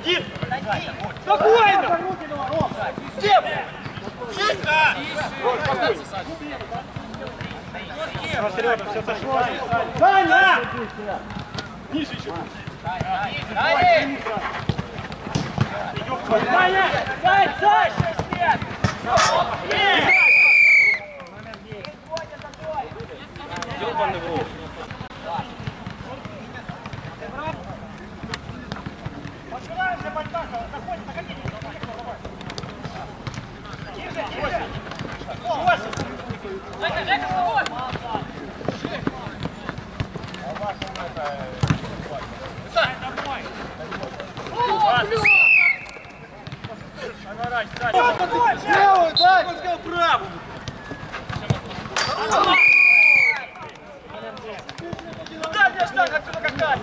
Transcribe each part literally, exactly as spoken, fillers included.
Один! Спокойно! Степ! Чисто! Серега, все сошло. Саня! Ниже еще. Саня! Саня! Сань! Сань! Ёбаный в рот. Открываем для Бальтаха. Заходим, заходи. Ниже, ниже. Восемь. Жека, Жека, с тобой. Сань, домой. Наворачивай, Сань. Левую, дай. Он сказал правую. Куда мне штанг отсюда как-то?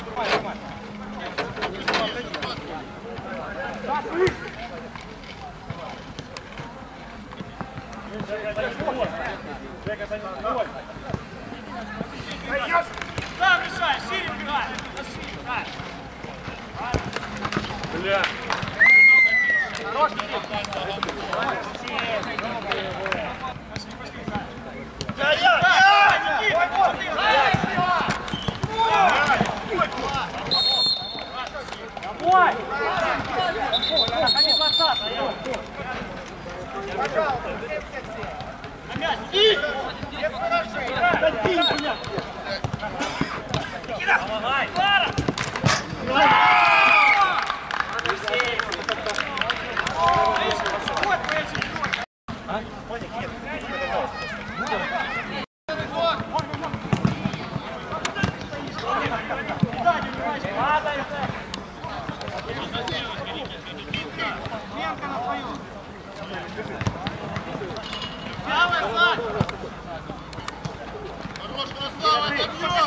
Сам решай, шире играй. Бля. Хорош, я, я, я, Никита, давай! Они двадцатый, пожалуйста, на мяч, иди! Никита, помогай! Хорош, красава, забьем!